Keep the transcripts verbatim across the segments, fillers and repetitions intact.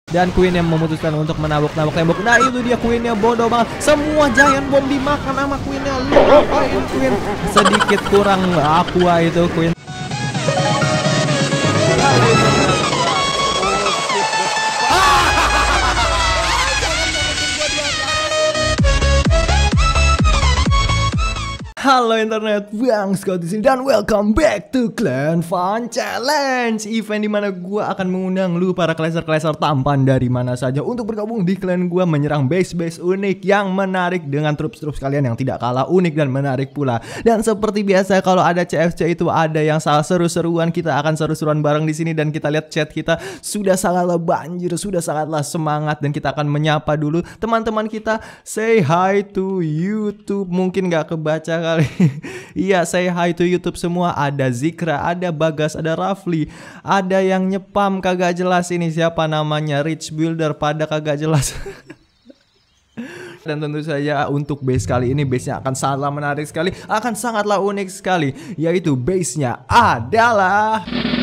Dan Queen yang memutuskan untuk menabok-nabok tembok. Nah itu dia Queennya, bodoh banget. Semua giant bomb dimakan sama Queennya. Lu ngapain Queen? Sedikit kurang aqua itu Queen. Halo internet, Bang Scott di sini dan welcome back to Clan Fun Challenge, event dimana gua akan mengundang lu para kleser-kleser tampan dari mana saja untuk bergabung di clan gua menyerang base-base unik yang menarik dengan troops-troops kalian yang tidak kalah unik dan menarik pula. Dan seperti biasa kalau ada C F C itu ada yang salah seru-seruan, kita akan seru-seruan bareng di sini dan kita lihat chat kita sudah sangatlah banjir, sudah sangatlah semangat dan kita akan menyapa dulu teman-teman kita. Say hi to YouTube, mungkin gak kebaca kali. Iya, say hi to YouTube semua. Ada Zikra, ada Bagas, ada Rafli, ada yang nyepam kagak jelas ini siapa namanya, Rich Builder pada kagak jelas. Dan tentu saja untuk base kali ini, base-nya akan sangatlah menarik sekali, akan sangatlah unik sekali, yaitu base-nya adalah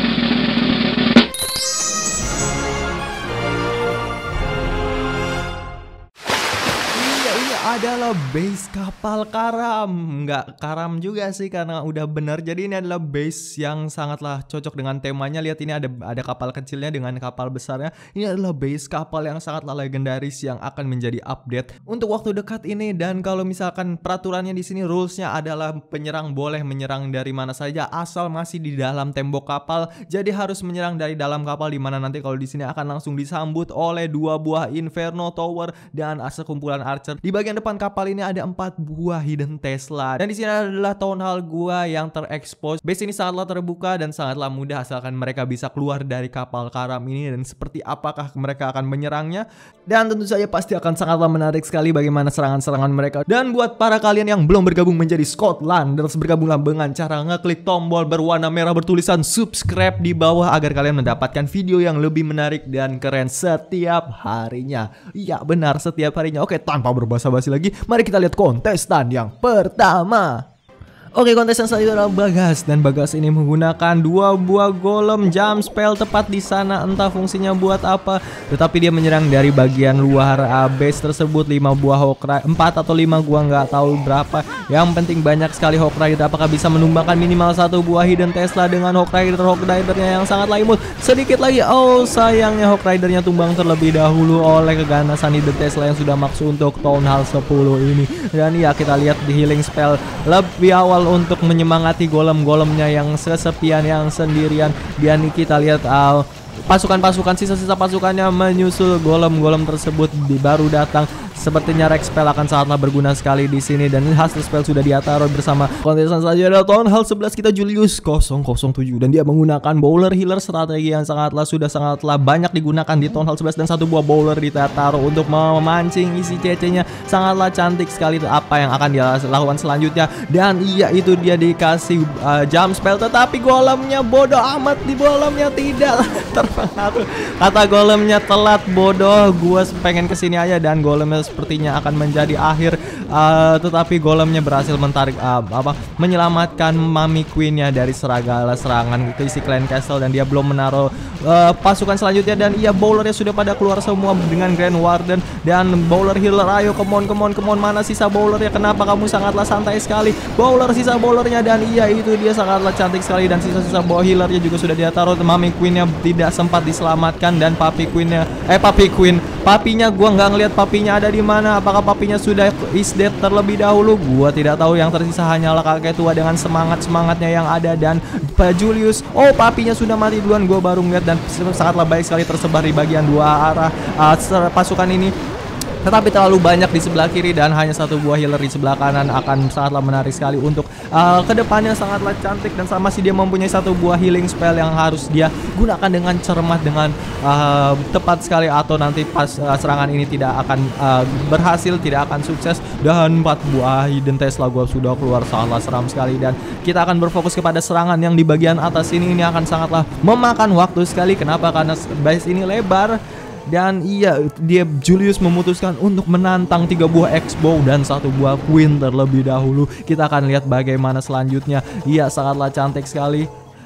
adalah base kapal karam. Nggak karam juga sih karena udah bener. Jadi ini adalah base yang sangatlah cocok dengan temanya. Lihat ini ada ada kapal kecilnya dengan kapal besarnya. Ini adalah base kapal yang sangatlah legendaris yang akan menjadi update untuk waktu dekat ini. Dan kalau misalkan peraturannya di sini, rulesnya adalah penyerang boleh menyerang dari mana saja asal masih di dalam tembok kapal. Jadi harus menyerang dari dalam kapal, dimana nanti kalau di sini akan langsung disambut oleh dua buah Inferno Tower dan sekumpulan archer. Di bagian depan kapal ini ada empat buah hidden Tesla. Dan di sini adalah town hall gua yang terekspos. Base ini sangatlah terbuka dan sangatlah mudah asalkan mereka bisa keluar dari kapal karam ini. Dan seperti apakah mereka akan menyerangnya? Dan tentu saja pasti akan sangatlah menarik sekali bagaimana serangan-serangan mereka. Dan buat para kalian yang belum bergabung menjadi Scotlanders, bergabunglah dengan cara ngeklik tombol berwarna merah bertulisan subscribe di bawah agar kalian mendapatkan video yang lebih menarik dan keren setiap harinya. Iya benar, setiap harinya. Oke, tanpa berbasa-basi lagi, mari kita lihat kontestan yang pertama. Oke, kontestan selanjutnya adalah Bagas. Dan Bagas ini menggunakan dua buah golem jump spell tepat di sana, entah fungsinya buat apa, tetapi dia menyerang dari bagian luar uh, base tersebut. Lima buah Hawk Rider, empat atau lima gua nggak tahu berapa. Yang penting banyak sekali Hawk Rider. Apakah bisa menumbangkan minimal satu buah hidden Tesla dengan Hawk Rider Hawk Ridernya yang sangat imut. Sedikit lagi, oh sayangnya Hawk Ridernya tumbang terlebih dahulu oleh keganasan hidden Tesla yang sudah maksud untuk Town Hall sepuluh ini. Dan ya kita lihat di healing spell lebih awal untuk menyemangati golem-golemnya yang kesepian, yang sendirian. Dan kita lihat uh, pasukan-pasukan, sisa-sisa pasukannya menyusul golem-golem tersebut di baru datang. Sepertinya Rex Spell akan sangatlah berguna sekali di sini dan hasil spell sudah diataruh bersama kontestan saja adalah Town Hall sebelas kita Julius nol nol tujuh dan dia menggunakan bowler healer, strategi yang sangatlah sudah sangatlah banyak digunakan di Town Hall sebelas dan satu buah bowler ditaruh untuk memancing isi C C-nya. Sangatlah cantik sekali apa yang akan dia lakukan selanjutnya. Dan iya itu dia dikasih uh, jump spell, tetapi golemnya bodoh amat, di golemnya tidak terpengaruh. Kata golemnya telat, bodoh, gua pengen kesini aja dan golemnya sepertinya akan menjadi akhir, uh, tetapi golemnya berhasil mentarik uh, apa menyelamatkan Mami Queennya dari seragala serangan ke isi Clan Castle. Dan dia belum menaruh uh, pasukan selanjutnya dan iya bowlernya sudah pada keluar semua dengan Grand Warden dan bowler healer. Ayo come on come on come on, mana sisa bowlernya? Kenapa kamu sangatlah santai sekali bowler, sisa bowlernya? Dan iya itu dia sangatlah cantik sekali dan sisa-sisa bowler healernya juga sudah dia taruh. Mami Queennya tidak sempat diselamatkan dan Papi Queennya eh Papi Queen papinya gua nggak ngelihat papinya ada di mana. Apakah papinya sudah is dead terlebih dahulu? Gua tidak tahu. Yang tersisa hanyalah kakek tua dengan semangat-semangatnya yang ada dan Pak Julius. Oh, papinya sudah mati duluan. Gua baru ngeliat dan sangatlah baik sekali tersebar di bagian dua arah uh, pasukan ini. Tetapi terlalu banyak di sebelah kiri dan hanya satu buah healer di sebelah kanan akan sangatlah menarik sekali untuk uh, kedepannya, sangatlah cantik. Dan sama sih dia mempunyai satu buah healing spell yang harus dia gunakan dengan cermat, dengan uh, tepat sekali, atau nanti pas uh, serangan ini tidak akan uh, berhasil, tidak akan sukses. Dan empat buah hidden Tesla gua sudah keluar, sangatlah seram sekali. Dan kita akan berfokus kepada serangan yang di bagian atas ini. Ini akan sangatlah memakan waktu sekali. Kenapa? Karena base ini lebar. Dan iya, dia Julius memutuskan untuk menantang tiga buah X-Bow dan satu buah Queen terlebih dahulu. Kita akan lihat bagaimana selanjutnya. Iya, sangatlah cantik sekali.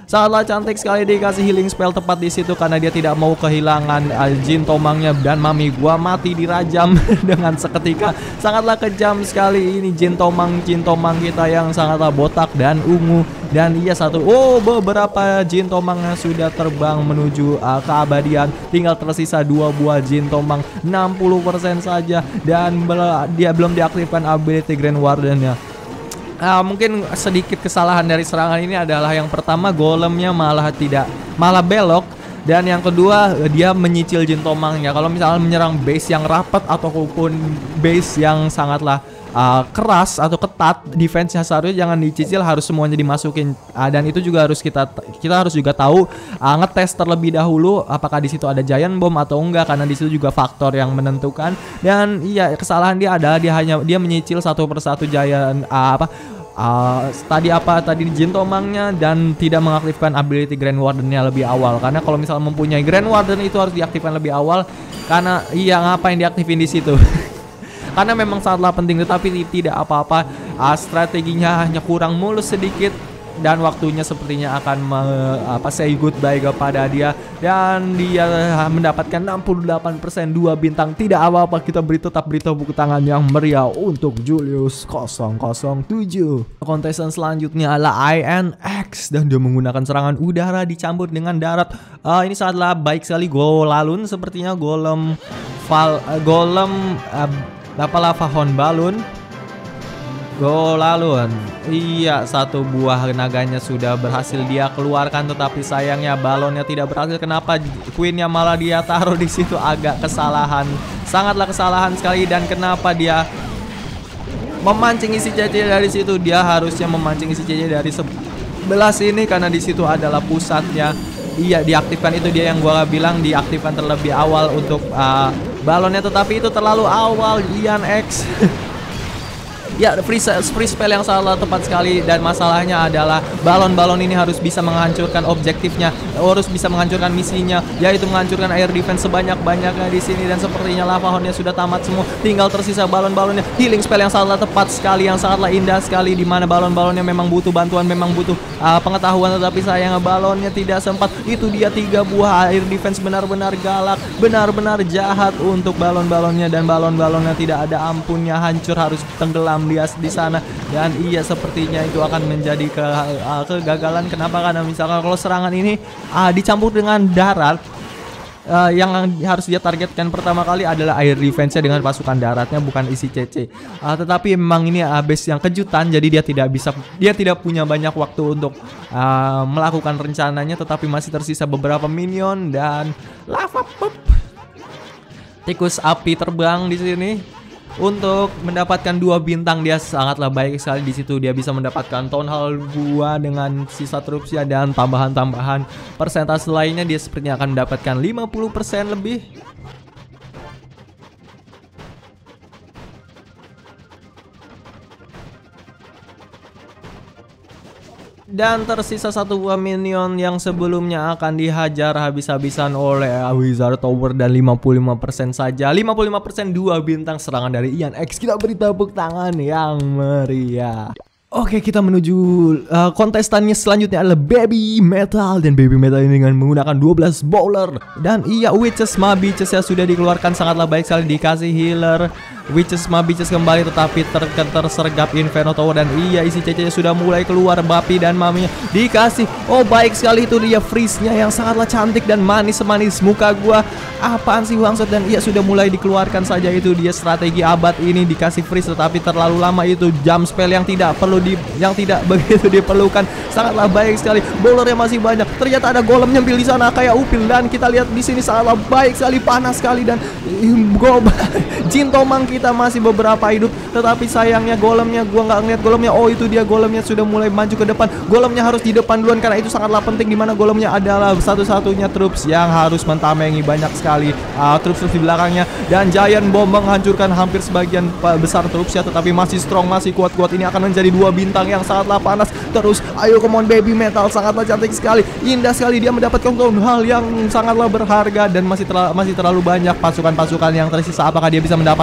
sangatlah cantik sekali, dikasih healing spell tepat di situ karena dia tidak mau kehilangan uh, Jin Tomangnya. Dan mami gua mati dirajam dengan seketika. Sangatlah kejam sekali ini Jin Tomang Jin Tomang kita yang sangatlah botak dan ungu. Dan iya satu oh beberapa Jin Tomangnya sudah terbang menuju uh, keabadian. Tinggal tersisa dua buah Jin Tomang, enam puluh persen saja, dan dia belum diaktifkan ability Grand Warden-nya. Uh, mungkin sedikit kesalahan dari serangan ini adalah yang pertama golemnya malah tidak malah belok, dan yang kedua dia menyicil Jin Tomangnya. Kalau misalnya menyerang base yang rapat ataupun base yang sangatlah uh, keras atau ketat, defense-nya seharusnya jangan dicicil, harus semuanya dimasukin. Uh, dan itu juga harus kita kita harus juga tahu uh, ngetes terlebih dahulu apakah di situ ada giant bomb atau enggak, karena di situ juga faktor yang menentukan. Dan iya, kesalahan dia adalah dia hanya dia menyicil satu persatu giant uh, apa Uh, tadi apa tadi Jin Tomangnya dan tidak mengaktifkan ability Grand Warden-nya lebih awal. Karena kalau misalnya mempunyai Grand Warden itu harus diaktifkan lebih awal, karena iya ngapain diaktifin di situ. Karena memang sangatlah penting, tetapi tidak apa-apa. Uh, strateginya hanya kurang mulus sedikit, dan waktunya sepertinya akan me, apa say goodbye kepada dia, dan dia mendapatkan enam puluh delapan persen dua bintang. Tidak apa-apa, kita beri tetap beri tepuk tangan yang meriah untuk Julius nol nol tujuh. Kontestan selanjutnya adalah I N X, dan dia menggunakan serangan udara dicampur dengan darat. Uh, ini sangatlah baik sekali. Golalun sepertinya golem val, uh, golem uh, apa lava hon balun. Golalun, iya, satu buah naganya sudah berhasil dia keluarkan, tetapi sayangnya balonnya tidak berhasil. Kenapa Queennya malah dia taruh di situ? Agak kesalahan, sangatlah kesalahan sekali. Dan kenapa dia memancing isi C C dari situ? Dia harusnya memancing isi C C dari sebelah sini karena di situ adalah pusatnya. Iya, diaktifkan, itu dia yang gua bilang, diaktifkan terlebih awal untuk uh, balonnya, tetapi itu terlalu awal. Ian X. Ya, free, free spell yang salah tepat sekali, dan masalahnya adalah balon-balon ini harus bisa menghancurkan objektifnya, harus bisa menghancurkan misinya, yaitu menghancurkan air defense sebanyak-banyaknya di sini. Dan sepertinya lava hornnya sudah tamat semua, tinggal tersisa balon-balonnya. Healing spell yang salah tepat sekali, yang sangatlah indah sekali, di mana balon-balonnya memang butuh bantuan, memang butuh uh, pengetahuan, tetapi sayangnya balonnya tidak sempat. Itu dia tiga buah air defense, benar-benar galak, benar-benar jahat untuk balon-balonnya, dan balon-balonnya tidak ada ampunnya, hancur, harus tenggelam dia di sana. Dan iya, sepertinya itu akan menjadi ke, uh, kegagalan. Kenapa? Karena misalkan kalau serangan ini uh, dicampur dengan darat, uh, yang harus dia targetkan pertama kali adalah air defense-nya dengan pasukan daratnya, bukan isi C C. Uh, tetapi memang ini uh, base yang kejutan, jadi dia tidak bisa, dia tidak punya banyak waktu untuk uh, melakukan rencananya. Tetapi masih tersisa beberapa minion dan lava pup. Tikus api terbang di sini. Untuk mendapatkan dua bintang, dia sangatlah baik sekali di situ. Dia bisa mendapatkan Town Hall dua dengan sisa trupsnya dan tambahan-tambahan persentase lainnya. Dia sepertinya akan mendapatkan lima puluh persen lebih. Dan tersisa satu buah minion yang sebelumnya akan dihajar habis-habisan oleh Wizard Tower, dan lima puluh lima persen saja, lima puluh lima persen dua bintang serangan dari Ian X. Kita beri tepuk tangan yang meriah. Oke, kita menuju uh, kontestannya selanjutnya adalah Baby Metal, dan Baby Metal ini dengan menggunakan dua belas bowler. Dan iya, Witches Mabiches ya sudah dikeluarkan, sangatlah baik sekali, dikasih healer. Witches Mabiches kembali, tetapi ter tersergap Inferno Tower, dan iya, isi C C sudah mulai keluar. Bapi dan maminya dikasih. Oh, baik sekali, itu dia freeze-nya yang sangatlah cantik dan manis semanis muka gua. Apaan sih bangsat? Dan iya, sudah mulai dikeluarkan saja. Itu dia strategi abad ini, dikasih freeze, tetapi terlalu lama. Itu jump spell yang tidak perlu di yang tidak begitu diperlukan. Sangatlah baik sekali. Bowlernya masih banyak. Ternyata ada golem nyempil di sana kayak upil, dan kita lihat di sini sangatlah baik sekali, panas sekali. Dan go Jin Tomang kita masih beberapa hidup, tetapi sayangnya golemnya, gua nggak ngeliat golemnya. Oh, itu dia golemnya sudah mulai maju ke depan. Golemnya harus di depan duluan karena itu sangatlah penting, dimana golemnya adalah satu-satunya troops yang harus mentamengi banyak sekali uh, troops-troops di belakangnya. Dan Giant Bomb menghancurkan hampir sebagian besar troopsnya, tetapi masih strong, masih kuat-kuat. Ini akan menjadi dua bintang yang sangatlah panas. Terus ayo, come on Baby Metal, sangatlah cantik sekali, indah sekali. Dia mendapatkan hal yang sangatlah berharga, dan masih terlalu, masih terlalu banyak pasukan-pasukan yang tersisa. Apakah dia bisa mendapatkan tiga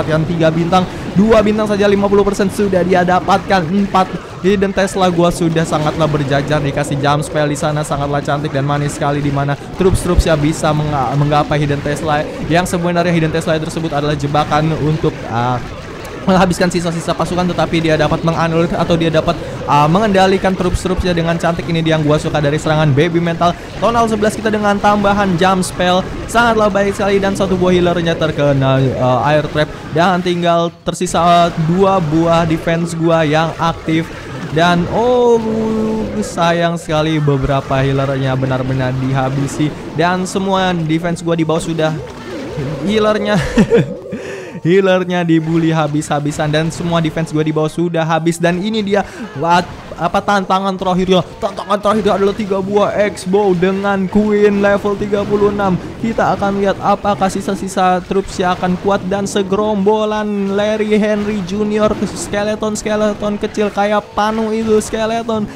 tiga bintang, dua bintang saja lima puluh persen sudah dia dapatkan. Empat Hidden Tesla gua sudah sangatlah berjajar, dikasih jump spell di sana sangatlah cantik dan manis sekali, di mana troops-troops ya bisa menggapai Hidden Tesla yang sebenarnya Hidden Tesla tersebut adalah jebakan untuk uh, menghabiskan sisa-sisa pasukan, tetapi dia dapat menganulir atau dia dapat uh, mengendalikan troops-troopsnya dengan cantik. Ini dia yang gua suka dari serangan Baby Metal. Tonal sebelas kita dengan tambahan jump spell sangatlah baik sekali, dan satu buah healernya terkena uh, air trap, dan tinggal tersisa uh, dua buah defense gua yang aktif. Dan oh sayang sekali beberapa healernya benar-benar dihabisi, dan semua defense gua di bawah sudah healernya healernya dibully habis-habisan, dan semua defense gue di bawah sudah habis. Dan ini dia apa tantangan terakhirnya. Tantangan terakhir adalah tiga buah X-Bow dengan Queen level tiga puluh enam. Kita akan lihat apakah sisa-sisa troops yang akan kuat, dan segerombolan Larry Henry Junior skeleton-skeleton kecil kayak Panu itu skeleton.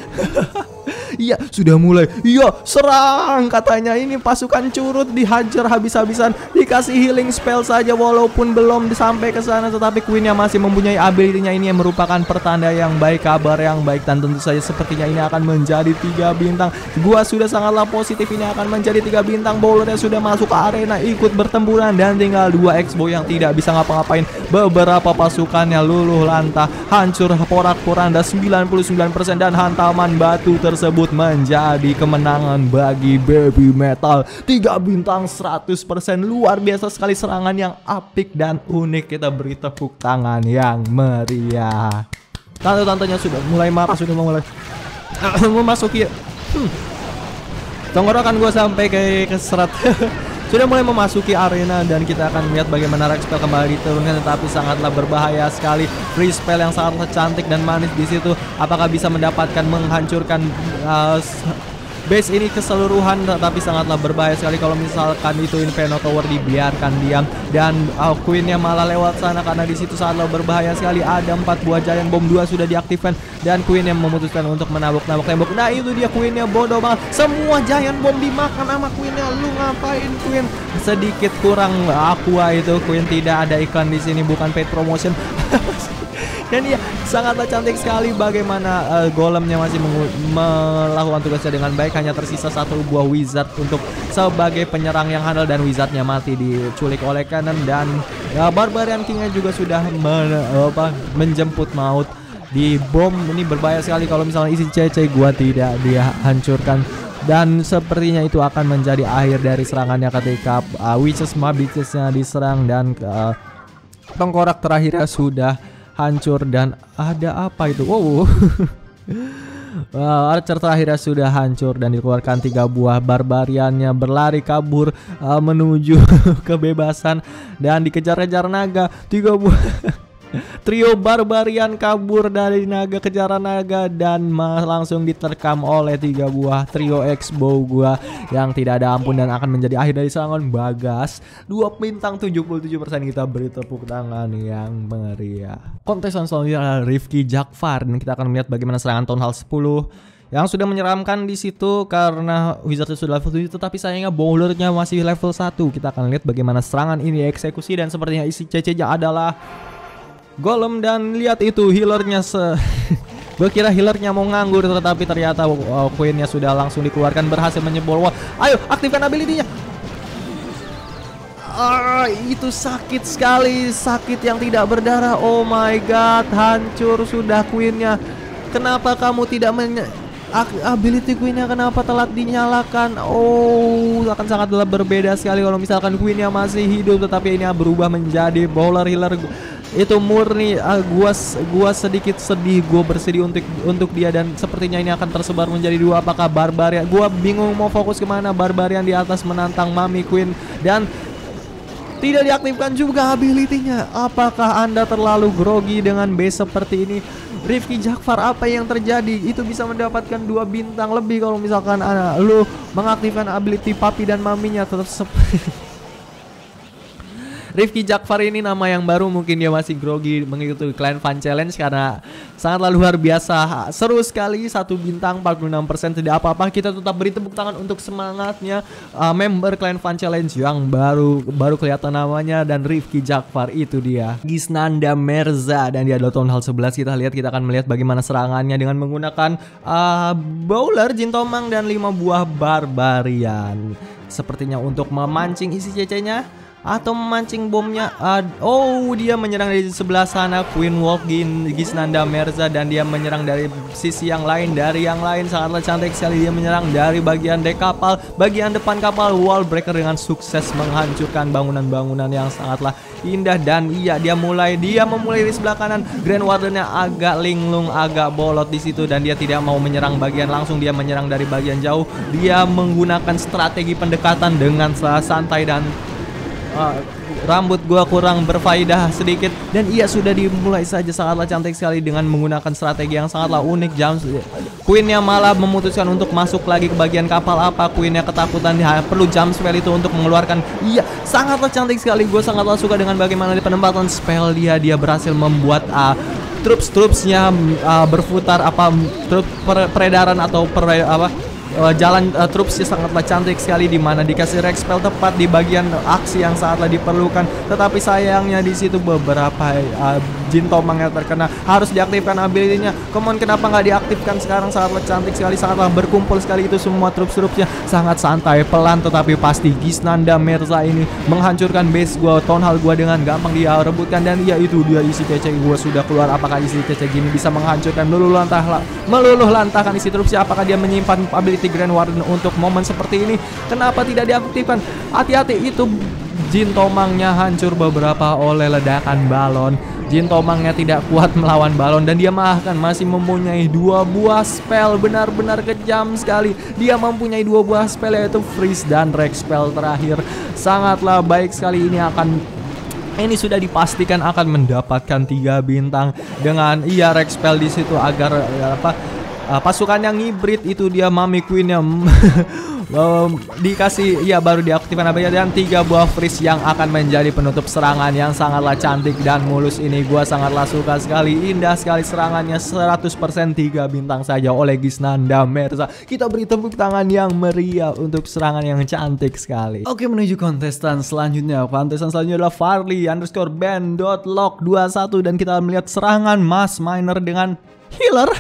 Iya, sudah mulai. Iya, serang katanya. Ini pasukan curut dihajar habis-habisan, dikasih healing spell saja walaupun belum sampai ke sana, tetapi Queennya masih mempunyai ability-nya. Ini yang merupakan pertanda yang baik, kabar yang baik, dan tentu saja sepertinya ini akan menjadi tiga bintang. Gua sudah sangatlah positif ini akan menjadi tiga bintang. Bowlernya sudah masuk ke arena ikut bertempuran, dan tinggal dua X-Bow yang tidak bisa ngapa-ngapain. Beberapa pasukannya luluh lantah, hancur porak-poranda sembilan puluh sembilan persen, dan hantaman batu tersebut menjadi kemenangan bagi Baby Metal. Tiga bintang seratus persen. Luar biasa sekali, serangan yang apik dan unik. Kita beri tepuk tangan yang meriah. Tante-tantenya sudah mulai marah, sudah mulai memasuki hmm. tenggorokan gue sampai kayak keserat. Sudah mulai memasuki arena, dan kita akan melihat bagaimana Rage Spell kembali diturunkan, tetapi sangatlah berbahaya sekali. Free Spell yang sangat cantik dan manis di situ, apakah bisa mendapatkan menghancurkan uh, base ini keseluruhan, tetapi sangatlah berbahaya sekali kalau misalkan itu Inferno Tower dibiarkan diam. Dan uh, Queennya malah lewat sana, karena di situ sangatlah berbahaya sekali. Ada empat buah Giant Bomb, dua sudah diaktifkan, dan Queen yang memutuskan untuk menabuk-nabuk tembok. Nah itu dia Queennya, bodoh banget. Semua Giant Bomb dimakan sama Queennya. Lu ngapain Queen? Sedikit kurang aqua itu. Queen tidak ada iklan di sini, bukan paid promotion. Dan ya sangatlah cantik sekali bagaimana uh, golemnya masih melakukan tugasnya dengan baik. Hanya tersisa satu buah wizard untuk sebagai penyerang yang handal, dan wizardnya mati diculik oleh cannon. Dan ya, Barbarian Kingnya juga sudah men, apa, menjemput maut di bom. Ini berbahaya sekali kalau misalnya isi C C gua tidak dia hancurkan. Dan sepertinya itu akan menjadi akhir dari serangannya ketika uh, Witches Mabitches-nya diserang, dan uh, tengkorak terakhirnya sudah hancur. Dan ada apa itu? Wow. uh, Archer terakhirnya sudah hancur, dan dikeluarkan tiga buah barbariannya berlari kabur uh, menuju kebebasan, dan dikejar-kejar naga. Tiga buah trio barbarian kabur dari naga, kejaran naga, dan langsung diterkam oleh tiga buah trio X-Bow gua yang tidak ada ampun, dan akan menjadi akhir dari serangan Bagas. Dua bintang tujuh puluh tujuh persen. Kita beri tepuk tangan yang meriah. Kontesan selanjutnya adalah Rifki Jakfar, dan kita akan melihat bagaimana serangan Town Hall sepuluh yang sudah menyeramkan di situ karena Wizardnya sudah level tujuh, tetapi sayangnya bowlernya masih level satu. Kita akan lihat bagaimana serangan ini eksekusi, dan sepertinya isi C C-nya adalah Golem. Dan lihat itu healernya se gue kira healernya mau nganggur, tetapi ternyata oh, Queennya sudah langsung dikeluarkan, berhasil menyebol wall. Ayo aktifkan ability-nya. Ah, itu sakit sekali, sakit yang tidak berdarah. Oh my god, hancur sudah Queennya. Kenapa kamu tidak men ability Queennya kenapa telat dinyalakan? Oh, akan sangatlah berbeda sekali kalau misalkan Queennya masih hidup, tetapi ini berubah menjadi bowler healer. Itu murni uh, gua gua sedikit sedih, gua bersedih untuk untuk dia, dan sepertinya ini akan tersebar menjadi dua. Apakah Barbarian? Gua bingung mau fokus kemana. Barbarian di atas menantang Mami Queen, dan tidak diaktifkan juga ability-nya. Apakah Anda terlalu grogi dengan base seperti ini? Rifki Jakfar, apa yang terjadi? Itu bisa mendapatkan dua bintang lebih kalau misalkan uh, lu mengaktifkan ability Papi dan Maminya. Tetap Rifki Jakfar ini nama yang baru, mungkin dia masih grogi mengikuti Clan Fun Challenge karena sangatlah luar biasa. Seru sekali, satu bintang empat puluh enam persen, tidak apa-apa. Kita tetap beri tepuk tangan untuk semangatnya uh, member Clan Fun Challenge yang baru baru kelihatan namanya, dan Rifki Jakfar itu dia. Gisnanda Merza, dan dia adalah Town Hall sebelas. Kita lihat, kita akan melihat bagaimana serangannya dengan menggunakan uh, bowler, Jin Tomang, dan lima buah barbarian. Sepertinya untuk memancing isi C C-nya atau memancing bomnya. uh, Oh, dia menyerang dari sebelah sana, Queen Wolf Gisnanda Merza, dan dia menyerang dari sisi yang lain. Dari yang lain sangatlah cantik sekali, dia menyerang dari bagian dek kapal, bagian depan kapal. Wall breaker dengan sukses menghancurkan bangunan-bangunan yang sangatlah indah. Dan iya, dia mulai dia memulai di sebelah kanan. Grand Wardennya agak linglung, agak bolot di situ, dan dia tidak mau menyerang bagian langsung, dia menyerang dari bagian jauh. Dia menggunakan strategi pendekatan dengan santai, dan Uh, rambut gua kurang berfaedah sedikit, dan ia sudah dimulai saja sangatlah cantik sekali dengan menggunakan strategi yang sangatlah unik. Jump Queennya malah memutuskan untuk masuk lagi ke bagian kapal. Apa Queennya ketakutan, dia perlu jump spell itu untuk mengeluarkan. Iya, sangatlah cantik sekali. Gue sangatlah suka dengan bagaimana di penempatan spell dia dia berhasil membuat uh, troops-troopsnya uh, berputar, apa trup peredaran atau per, apa Uh, jalan uh, troops sangatlah cantik sekali, di mana dikasih Rex Spell tepat di bagian aksi yang sangatlah diperlukan. Tetapi sayangnya di situ beberapa uh, Jin Tomang yang terkena, harus diaktifkan ability-nya. Come on, kenapa nggak diaktifkan sekarang? Sangatlah cantik sekali, sangatlah berkumpul sekali itu semua troops-troopsnya, sangat santai, pelan tetapi pasti. Gisnanda Merza ini menghancurkan base gua, Town Hall gua dengan gampang dia rebutkan, dan ya itu dia isi C C gua sudah keluar. Apakah isi C C gini bisa menghancurkan meluluh lantah meluluh lantahkan isi troopsnya? Apakah dia menyimpan ability Grand Warden untuk momen seperti ini? Kenapa tidak diaktifkan? Hati-hati, itu Jin Tomangnya hancur beberapa oleh ledakan balon. Jin Tomangnya tidak kuat melawan balon, dan dia bahkan masih mempunyai dua buah spell. Benar-benar kejam sekali. Dia mempunyai dua buah spell, yaitu Freeze dan Rex Spell terakhir. Sangatlah baik sekali. Ini akan Ini sudah dipastikan akan mendapatkan tiga bintang dengan iya Rex Spell di situ agar apa Uh, pasukan yang hybrid itu dia Mami Queen yang um, dikasih, ya baru diaktifkan apa ya, dan tiga buah freeze yang akan menjadi penutup serangan yang sangatlah cantik dan mulus ini. Gua sangatlah suka sekali, indah sekali serangannya, seratus persen tiga bintang saja oleh Gisnanda Merza. Kita beri tepuk tangan yang meriah untuk serangan yang cantik sekali. Oke, menuju kontestan selanjutnya. Kontestan selanjutnya adalah Farley underscore band dot lock dua puluh satu, dan kita melihat serangan Mass Miner dengan healer.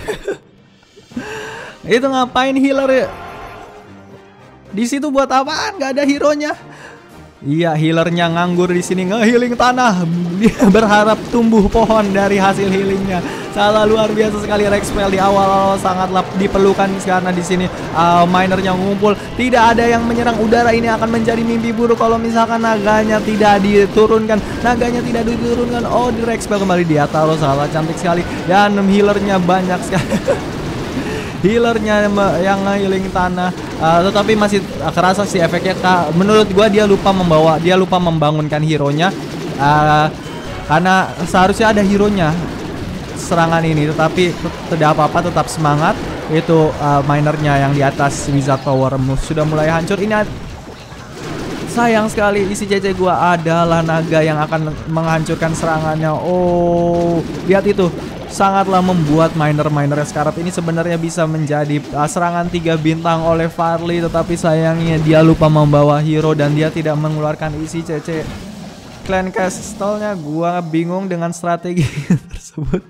Itu ngapain healer ya? Di situ buat apaan? Gak ada hero-nya. Iya, healernya nganggur di sini ngehealing tanah. Dia berharap tumbuh pohon dari hasil healingnya. Salah luar biasa sekali. Rex Spell di awal sangatlah diperlukan karena di sini uh, minernya ngumpul. Tidak ada yang menyerang udara. Ini akan menjadi mimpi buruk kalau misalkan naganya tidak diturunkan. Naganya tidak diturunkan. Oh, di Rex Spell kembali dia taruh, salah cantik sekali, dan healernya banyak sekali. Healernya yang healing tanah, uh, tetapi masih kerasa sih efeknya. Menurut gua dia lupa membawa, dia lupa membangunkan hero-nya, uh, karena seharusnya ada hero-nya serangan ini, tetapi tidak apa-apa, tetap semangat. Itu uh, minernya yang di atas Wizard Tower sudah mulai hancur. Ini sayang sekali, isi C C gua adalah naga yang akan menghancurkan serangannya. Oh, lihat itu. Sangatlah membuat miner-miner Scarab ini sebenarnya bisa menjadi uh, serangan tiga bintang oleh Farley, tetapi sayangnya dia lupa membawa hero dan dia tidak mengeluarkan isi C C Clan Castle-nya. Gua bingung dengan strategi tersebut.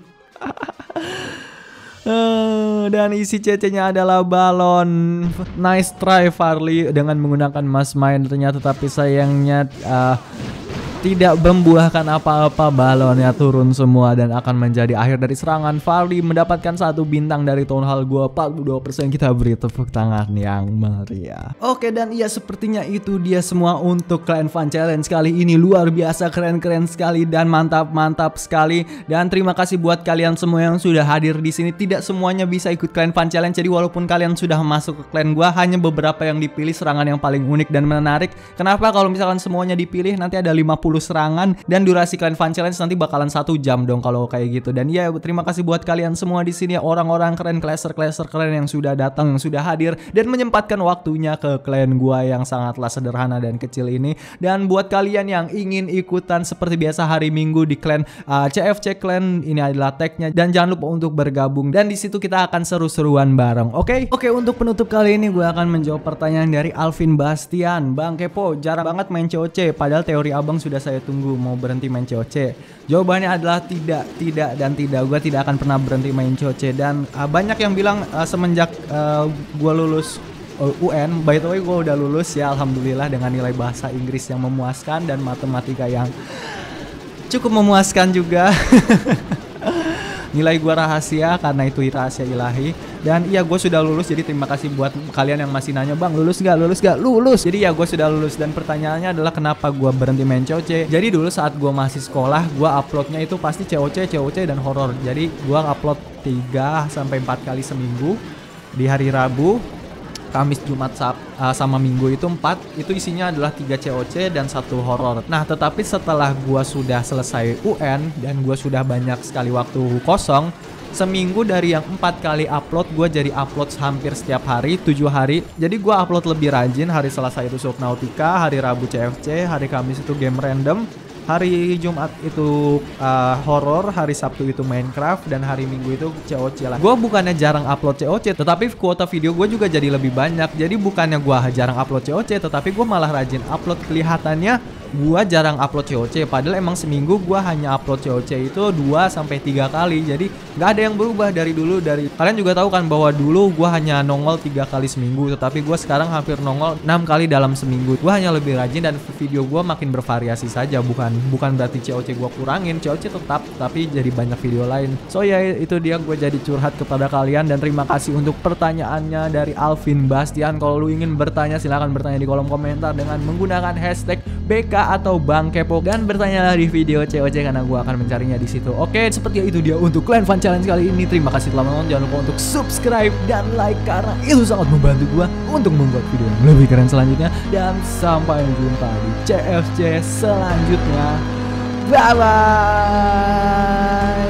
Uh, dan isi C C-nya adalah balon. Nice try Farley dengan menggunakan Mass Minernya, tetapi sayangnya uh, tidak membuahkan apa-apa. Balonnya turun semua dan akan menjadi akhir dari serangan. Farley mendapatkan satu bintang dari Town Hall gua, empat puluh dua persen. Kita beri tepuk tangan yang meriah. Oke, dan iya, sepertinya itu dia semua untuk Clan Fun Challenge kali ini. Luar biasa, keren-keren sekali dan mantap-mantap sekali. Dan terima kasih buat kalian semua yang sudah hadir di sini. Tidak semuanya bisa ikut Clan Fun Challenge, jadi walaupun kalian sudah masuk ke clan gua, hanya beberapa yang dipilih serangan yang paling unik dan menarik. Kenapa? Kalau misalkan semuanya dipilih nanti ada lima puluh puluh serangan dan durasi Clan Fun Challenge nanti bakalan satu jam dong kalau kayak gitu. Dan ya terima kasih buat kalian semua di sini ya, orang-orang keren, classer-classer keren yang sudah datang, yang sudah hadir dan menyempatkan waktunya ke clan gua yang sangatlah sederhana dan kecil ini. Dan buat kalian yang ingin ikutan seperti biasa hari Minggu di clan uh, C F C Clan, ini adalah tagnya dan jangan lupa untuk bergabung dan di situ kita akan seru-seruan bareng. Oke, okay? Oke okay, untuk penutup kali ini gue akan menjawab pertanyaan dari Alvin Bastian. Bang Kepo, jarang banget main C O C, padahal teori abang sudah saya tunggu, mau berhenti main C O C. Jawabannya adalah tidak, tidak, dan tidak. Gue tidak akan pernah berhenti main C O C. Dan uh, banyak yang bilang uh, semenjak uh, gue lulus uh, U N, by the way gue udah lulus ya, alhamdulillah dengan nilai bahasa Inggris yang memuaskan dan matematika yang cukup memuaskan juga. Nilai gue rahasia karena itu rahasia ilahi. Dan iya gue sudah lulus, jadi terima kasih buat kalian yang masih nanya, bang lulus gak, lulus gak, lulus. Jadi ya gue sudah lulus. Dan pertanyaannya adalah kenapa gue berhenti main C O C. Jadi dulu saat gue masih sekolah, gue uploadnya itu pasti C O C, C O C dan horor. Jadi gue upload tiga sampai empat kali seminggu. Di hari Rabu, Kamis, Jumat, Sab, uh, sama Minggu itu empat. Itu isinya adalah tiga C O C dan satu horor. Nah tetapi setelah gua sudah selesai U N dan gua sudah banyak sekali waktu kosong, seminggu dari yang empat kali upload gua jadi upload hampir setiap hari, tujuh hari. Jadi gua upload lebih rajin. Hari Selasa itu Subnautica, hari Rabu C F C, hari Kamis itu game random, hari Jumat itu uh, horor, hari Sabtu itu Minecraft, dan hari Minggu itu C O C lah. Gue bukannya jarang upload C O C, tetapi kuota video gue juga jadi lebih banyak. Jadi bukannya gue jarang upload C O C, tetapi gue malah rajin upload. Kelihatannya gue jarang upload C O C, padahal emang seminggu gue hanya upload C O C itu dua sampai tiga kali. Jadi nggak ada yang berubah dari dulu. Dari kalian juga tahu kan bahwa dulu gue hanya nongol tiga kali seminggu, tetapi gue sekarang hampir nongol enam kali dalam seminggu. Gue hanya lebih rajin dan video gue makin bervariasi saja. Bukan bukan berarti C O C gue kurangin, C O C tetap, tapi jadi banyak video lain. So ya itu dia, gue jadi curhat kepada kalian. Dan terima kasih untuk pertanyaannya dari Alvin Bastian. Kalau lu ingin bertanya silahkan bertanya di kolom komentar dengan menggunakan hashtag B K atau Bang Kepo, dan bertanyalah di video C O C karena gue akan mencarinya di situ. Oke, seperti itu dia untuk Clan Fun Challenge kali ini. Terima kasih telah menonton. Jangan lupa untuk subscribe dan like karena itu sangat membantu gue untuk membuat video yang lebih keren selanjutnya. Dan sampai jumpa di C F C selanjutnya. Bye bye.